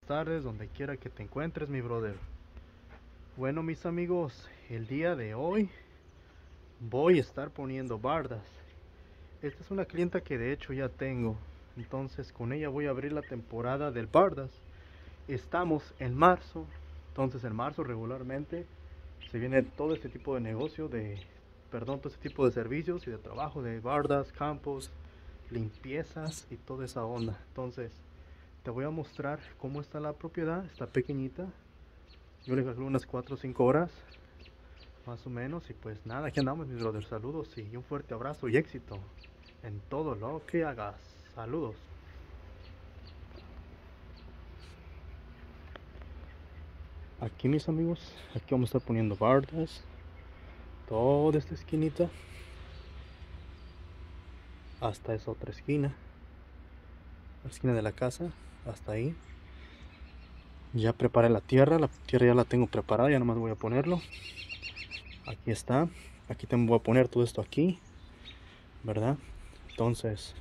Tardes, donde quiera que te encuentres, mi brother. Bueno, mis amigos, el día de hoy voy a estar poniendo bardas. Esta es una clienta que de hecho ya tengo, entonces con ella voy a abrir la temporada del bardas. Estamos en marzo, entonces en marzo regularmente se viene todo este tipo de negocio todo este tipo de servicios y de trabajo de bardas, campos, limpiezas y toda esa onda. Entonces te voy a mostrar cómo está la propiedad. Está pequeñita, yo le calculo unas 4 o 5 horas más o menos. Y pues nada, aquí andamos, mis brothers. Saludos y un fuerte abrazo y éxito en todo lo que hagas. Saludos. Aquí, mis amigos, aquí vamos a estar poniendo bardas toda esta esquinita hasta esa otra esquina, la esquina de la casa, hasta ahí. Ya preparé la tierra ya la tengo preparada, ya nomás voy a ponerlo. Aquí está, aquí también voy a poner todo esto aquí, ¿verdad? Entonces,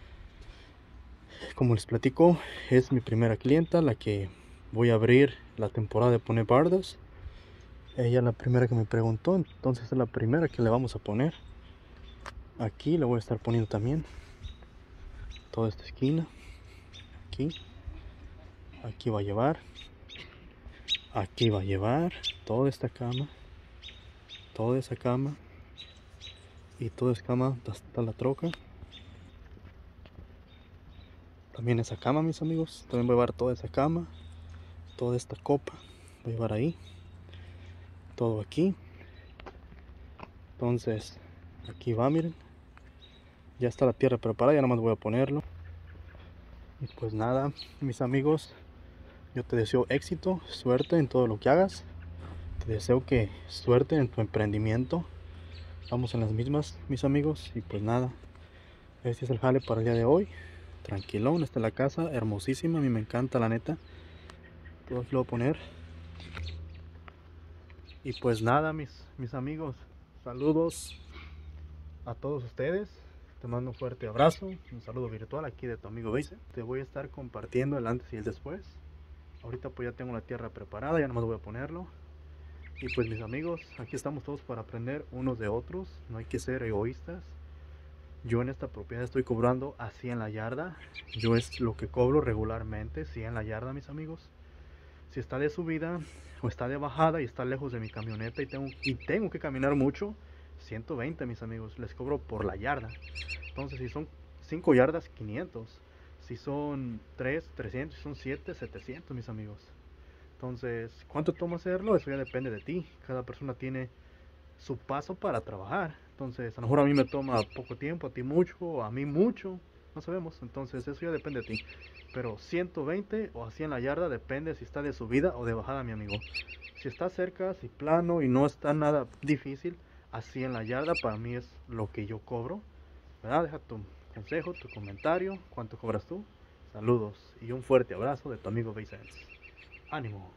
como les platico, es mi primera clienta, la que voy a abrir la temporada de poner bardas. Ella es la primera que me preguntó, entonces es la primera que le vamos a poner. Aquí le voy a estar poniendo también toda esta esquina. Aquí, aquí va a llevar, aquí va a llevar toda esta cama, toda esa cama y toda esa cama hasta la troca. También esa cama, mis amigos, también voy a llevar toda esa cama, toda esta copa, voy a llevar ahí, todo aquí. Entonces, aquí va, miren. Ya está la tierra preparada, ya nada más voy a ponerlo. Y pues nada, mis amigos, yo te deseo éxito, suerte en todo lo que hagas. Te deseo que suerte en tu emprendimiento. Vamos en las mismas, mis amigos. Y pues nada, este es el jale para el día de hoy. Tranquilón, esta es la casa, hermosísima, a mí me encanta la neta. Todo aquí lo voy a poner. Y pues nada, mis amigos, saludos a todos ustedes. Te mando un fuerte abrazo, un saludo virtual aquí de tu amigo Beise. Te voy a estar compartiendo el antes y el después. Ahorita pues ya tengo la tierra preparada, ya nomás voy a ponerlo. Y pues mis amigos, aquí estamos todos para aprender unos de otros. No hay que ser egoístas. Yo en esta propiedad estoy cobrando a 100 la yarda. Yo es lo que cobro regularmente, 100 la yarda, mis amigos. Si está de subida o está de bajada y está lejos de mi camioneta y tengo que caminar mucho, 120, mis amigos, les cobro por la yarda. Entonces si son 5 yardas, 500. Si son 3, 300. Si son 7, 700, mis amigos. Entonces, ¿cuánto toma hacerlo? Eso ya depende de ti. Cada persona tiene su paso para trabajar. Entonces, a lo mejor a mí me toma poco tiempo, a ti mucho, a mí mucho. No sabemos. Entonces, eso ya depende de ti. Pero 120 o así en la yarda depende si está de subida o de bajada, mi amigo. Si está cerca, si plano y no está nada difícil, así en la yarda para mí es lo que yo cobro. ¿Verdad? Deja tu consejo, tu comentario, cuánto cobras tú. Saludos y un fuerte abrazo de tu amigo Vicente. Ánimo.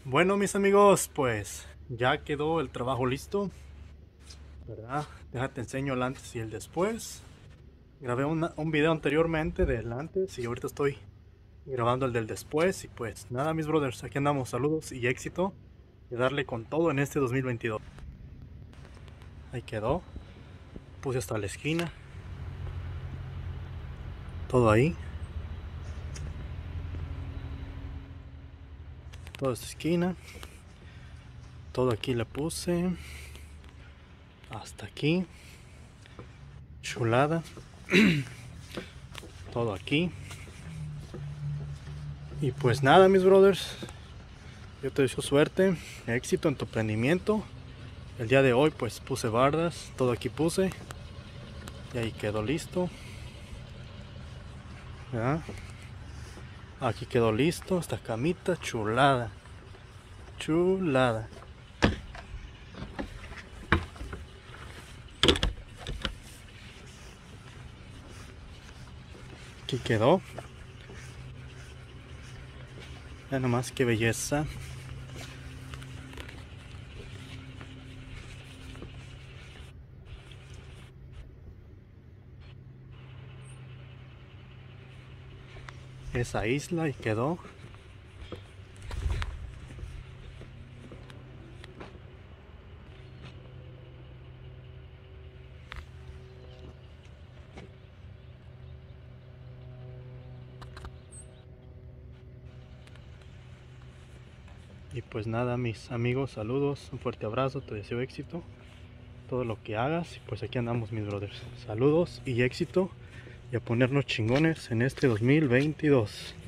Bueno, mis amigos, pues ya quedó el trabajo listo, ¿verdad? Déjate enseño el antes y el después. Grabé un video anteriormente del antes y ahorita estoy grabando el del después. Y pues nada, mis brothers, aquí andamos. Saludos y éxito y darle con todo en este 2022. Ahí quedó. Puse hasta la esquina. Todo ahí. Toda esta esquina. Todo aquí le puse. Hasta aquí. Chulada. Todo aquí. Y pues nada, mis brothers, yo te deseo suerte, éxito en tu emprendimiento. El día de hoy pues puse bardas, todo aquí puse. Y ahí quedó listo. ¿Ya? Aquí quedó listo, esta camita chulada. Chulada. Aquí quedó. Ya nomás qué belleza. Esa isla y quedó. Y pues nada, mis amigos, saludos, un fuerte abrazo, te deseo éxito, todo lo que hagas. Y pues aquí andamos, mis brothers. Saludos y éxito y a ponernos chingones en este 2022.